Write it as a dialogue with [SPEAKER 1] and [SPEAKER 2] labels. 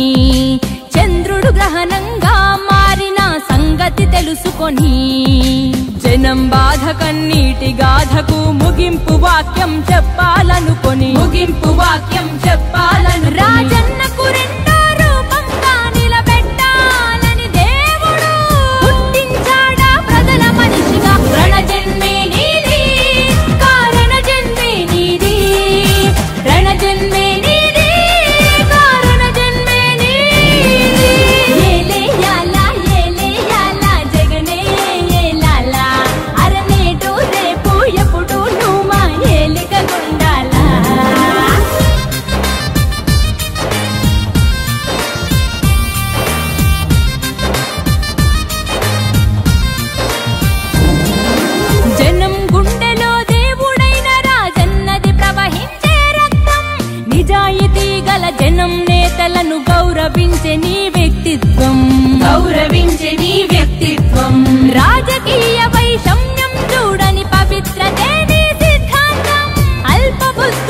[SPEAKER 1] చంద్రుడు గ్రహణంగా మారిన సంగతి తెలుసుకొని జనం బాధ కన్నీటి గాథకు ముగింపు వాక్యం చెప్పాలనుకొని రాజన్నకు రెండో రూపంగా నిలబెట్టాలని దేవుడు పుట్టించాడా ప్రజల మనిషిగా. రణజన్మే నీది కారణ జన్మే నీది, రణజన్మే నీది కారణ జన్మే నీది. ఏలే యాలా జగనే ఏలాలా, అరనేటు రేపు ఎప్పుడు నువ్వు మా ఏలిక గుండాలా. జనం గుండెలో దేవుడైన రాజన్నది ప్రవహించే రక్తం, నిజాయితీ గల జనం నేతలను గౌరవించే నీ వ్యక్తిత్వం, రాజకీయ